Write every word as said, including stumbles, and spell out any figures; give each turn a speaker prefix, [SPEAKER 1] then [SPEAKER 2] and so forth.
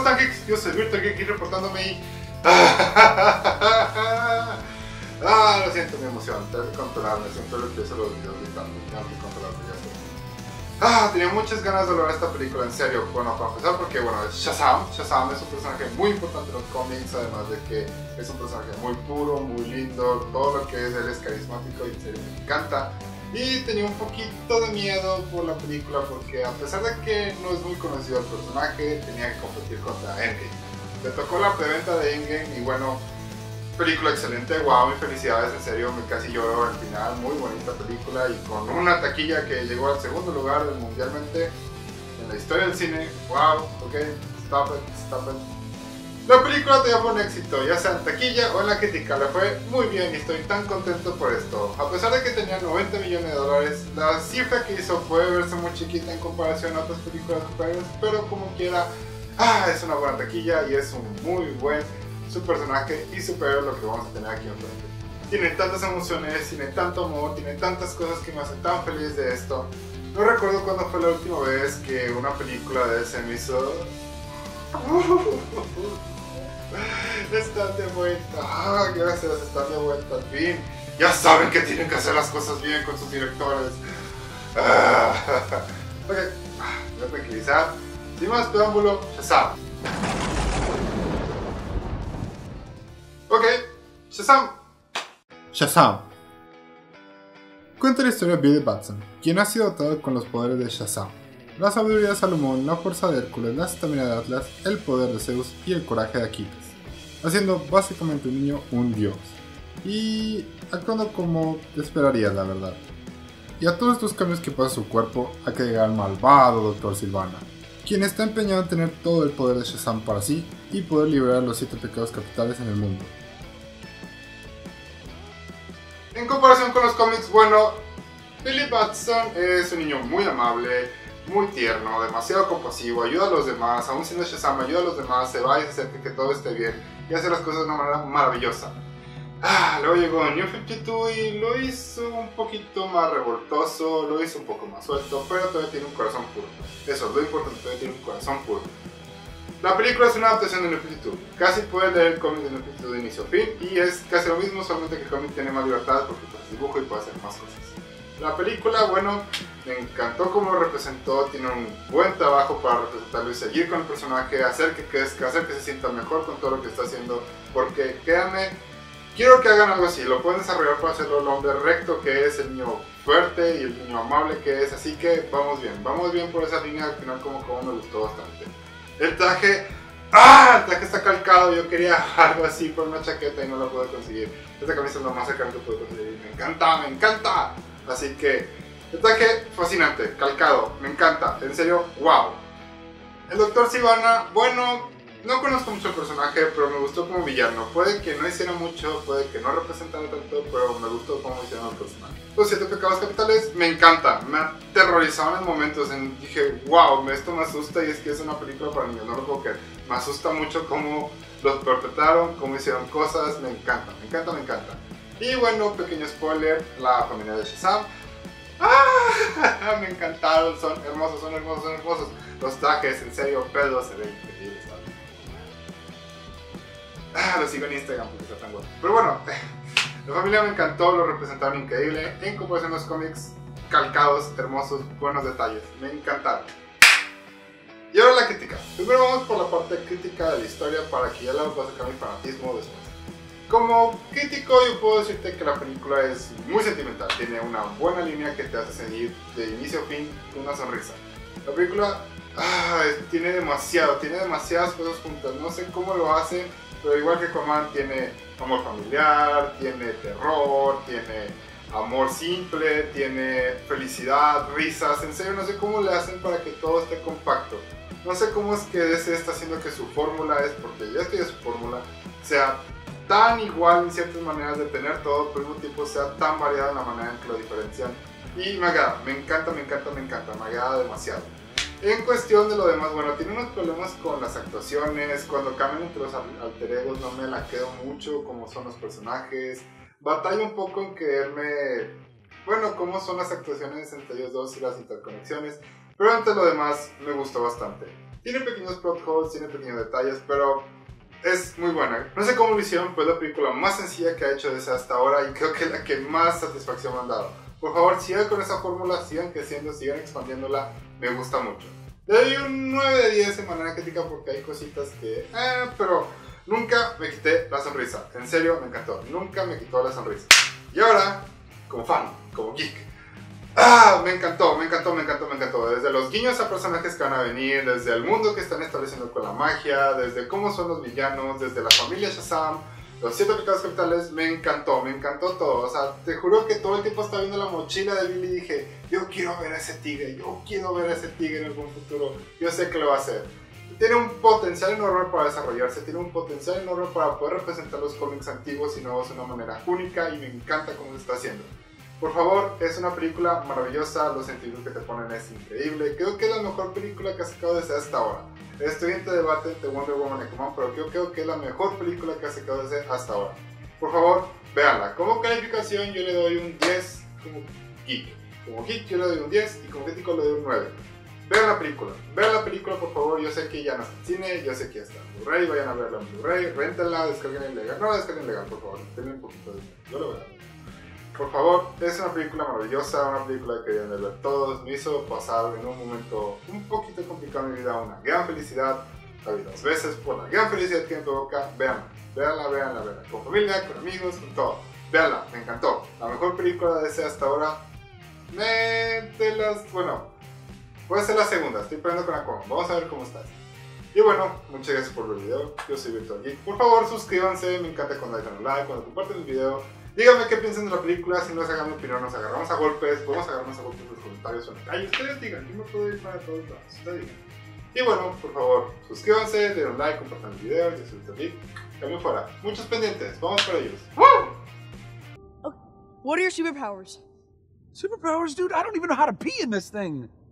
[SPEAKER 1] están, geeks? Yo soy Virtual Geek aquí reportándome y... Ah, lo siento, mi emoción, tengo que controlarme, siempre lo empiezo los videos gritando, tengo que controlarme, ya sé. Ah, tenía muchas ganas de hablar de esta película, en serio. Bueno, para empezar porque, bueno, es Shazam. Shazam es un personaje muy importante en los cómics, además de que es un personaje muy puro, muy lindo, todo lo que es él es carismático y en serio me encanta. Y tenía un poquito de miedo por la película porque a pesar de que no es muy conocido el personaje, tenía que competir contra Endgame. Le tocó la preventa de Endgame y bueno, película excelente, wow, mis felicidades, en serio, me casi lloro al final, muy bonita película y con una taquilla que llegó al segundo lugar mundialmente en la historia del cine, wow, ok, stop it, stop it. La película te fue un éxito, ya sea en taquilla o en la crítica, le fue muy bien y estoy tan contento por esto. A pesar de que tenía noventa millones de dólares, la cifra que hizo puede verse muy chiquita en comparación a otras películas superhéroes, pero como quiera, ah, es una buena taquilla y es un muy buen su personaje y superhéroe lo que vamos a tener aquí enfrente. Tiene tantas emociones, tiene tanto amor, tiene tantas cosas que me hacen tan feliz de esto. No recuerdo cuándo fue la última vez que una película de ese me hizo... Están de vuelta, ah, gracias, están de vuelta, al fin. Ya saben que tienen que hacer las cosas bien con sus directores. Ah, ok, voy a tranquilizar. Sin más preámbulo, Shazam. Ok, Shazam. Shazam. Cuenta la historia de Billy Batson, quien ha sido dotado con los poderes de Shazam, la sabiduría de Salomón, la fuerza de Hércules, la estamina de Atlas, el poder de Zeus y el coraje de Aquiles, haciendo básicamente un niño un dios, y actuando como te esperarías, la verdad. Y a todos estos cambios que pasa su cuerpo, hay que llegar al malvado doctor Sivana, quien está empeñado en tener todo el poder de Shazam para sí y poder liberar los siete pecados capitales en el mundo. En comparación con los cómics, bueno, Billy Batson es un niño muy amable, muy tierno, demasiado compasivo, ayuda a los demás, aún siendo Shazam, ayuda a los demás, se va y se acerca que todo esté bien y hace las cosas de una manera maravillosa. Ah, luego llegó New cincuenta y dos y lo hizo un poquito más revoltoso, lo hizo un poco más suelto, pero todavía tiene un corazón puro. Eso es lo importante, todavía tiene un corazón puro. La película es una adaptación de New cincuenta y dos. Casi puedes leer el cómic de New cincuenta y dos de inicio a fin y es casi lo mismo, solamente que el cómic tiene más libertad porque puedes dibujo y puede hacer más cosas. La película, bueno, me encantó cómo lo representó, tiene un buen trabajo para representarlo y seguir con el personaje, hacer que crezca, hacer que se sienta mejor con todo lo que está haciendo, porque créanme, quiero que hagan algo así, lo pueden desarrollar para hacerlo el hombre recto que es, el niño fuerte y el niño amable que es, así que vamos bien, vamos bien por esa línea, al final como, como me gustó bastante. El traje, ¡ah! El traje está calcado, yo quería algo así por una chaqueta y no lo pude conseguir. Esta camisa es lo más cercano que pude conseguir, me encanta, me encanta. Así que, el traje fascinante, calcado, me encanta, en serio, wow. El doctor Sivana, bueno, no conozco mucho el personaje, pero me gustó como villano. Puede que no hiciera mucho, puede que no representara tanto, pero me gustó cómo hicieron el personaje. Los siete pecados capitales me encanta, me aterrorizaban en momentos, en, dije, wow, esto me asusta y es que es una película para niños, no lo puedo creer. Me asusta mucho cómo los perpetraron, cómo hicieron cosas, me encanta, me encanta, me encanta. Y bueno, pequeño spoiler, la familia de Shazam. ¡Ah! Me encantaron, son hermosos, son hermosos, son hermosos. Los trajes, en serio, Pedro se ve increíble. Ah, lo sigo en Instagram porque está tan bueno. Pero bueno, la familia me encantó, lo representaron increíble. En comparación a los cómics, calcados, hermosos, buenos detalles. Me encantaron. Y ahora la crítica. Primero vamos por la parte crítica de la historia para que ya la voy a sacar mi fanatismo después. Como crítico yo puedo decirte que la película es muy sentimental, tiene una buena línea que te hace seguir de inicio a fin con una sonrisa. La película ah, tiene demasiado, tiene demasiadas cosas juntas, no sé cómo lo hacen, pero igual que Aquaman tiene amor familiar, tiene terror, tiene amor simple, tiene felicidad, risas, en serio no sé cómo le hacen para que todo esté compacto. No sé cómo es que D C está haciendo que su fórmula es, porque ya estoy de su fórmula, sea tan igual en ciertas maneras de tener todo, pero al mismo tiempo sea tan variada en la manera en que lo diferencian. Y me agrada, me encanta, me encanta, me encanta, me agrada demasiado. En cuestión de lo demás, bueno, tiene unos problemas con las actuaciones, cuando cambian entre los alter egos no me la quedo mucho como son los personajes, batallo un poco en creerme, bueno, cómo son las actuaciones entre ellos dos y las interconexiones, pero entre lo demás me gustó bastante. Tiene pequeños plot holes, tiene pequeños detalles, pero es muy buena. No sé cómo lo hicieron, pero es la película más sencilla que ha hecho desde hasta ahora y creo que es la que más satisfacción me han dado. Por favor, sigan con esa fórmula, sigan creciendo, sigan expandiéndola, me gusta mucho. Le doy un nueve de diez en manera crítica porque hay cositas que... Eh, pero nunca me quité la sonrisa. En serio, me encantó. Nunca me quitó la sonrisa. Y ahora, como fan, como geek. ¡Ah! Me encantó, me encantó, me encantó, me encantó. Desde los guiños a personajes que van a venir, desde el mundo que están estableciendo con la magia, desde cómo son los villanos, desde la familia Shazam, los siete pecados capitales, me encantó, me encantó todo. O sea, te juro que todo el tiempo estaba viendo la mochila de Billy y dije, yo quiero ver a ese tigre, yo quiero ver a ese tigre en algún futuro, yo sé que lo va a hacer. Tiene un potencial enorme para desarrollarse, tiene un potencial enorme para poder representar los cómics antiguos y nuevos de una manera única y me encanta cómo se está haciendo. Por favor, es una película maravillosa, los sentimientos que te ponen es increíble, creo que es la mejor película que ha sacado desde hasta ahora. Estoy en este debate de Wonder Woman y Aquaman, pero yo creo que es la mejor película que ha sacado desde hasta ahora. Por favor, véanla. Como calificación yo le doy un diez como geek. Como geek yo le doy un diez y como crítico le doy un nueve. Vean la película, vean la película por favor, yo sé que ya no está en cine, yo sé que ya está en Blu-ray, vayan a verla en Blu-ray, réntenla, descarguen ilegal, no la descarguen ilegal por favor, denle un poquito de dinero, yo lo voy a ver. Por favor, es una película maravillosa, una película que deben de ver todos, me hizo pasar en un momento un poquito complicado en mi vida una gran felicidad, la vi dos veces por la gran felicidad que me provoca, véanla, véanla, véanla, véanla, con familia, con amigos, con todo, véanla, me encantó, la mejor película de ese hasta ahora, me, de las, bueno, puede ser la segunda, estoy peleando con Aquaman, vamos a ver cómo estás. Y bueno, muchas gracias por ver el video, yo soy Virtual Geek, por favor suscríbanse, me encanta cuando dejan un like, cuando comparten el video. Díganme qué piensan de la película, si no se hagan mi opinión, nos agarramos a golpes, podemos agarrarnos a golpes en los comentarios o en la calle, ustedes digan, yo me puedo ir para todos lados, ustedes digan. Y bueno, por favor, suscríbanse, den un like, compartan el video, yo soy Virtual Geek, cambio fuera, muchos pendientes, vamos para ellos.
[SPEAKER 2] ¡Woo! What are your superpowers?
[SPEAKER 3] Superpowers, dude? I don't even know how to pee in this thing.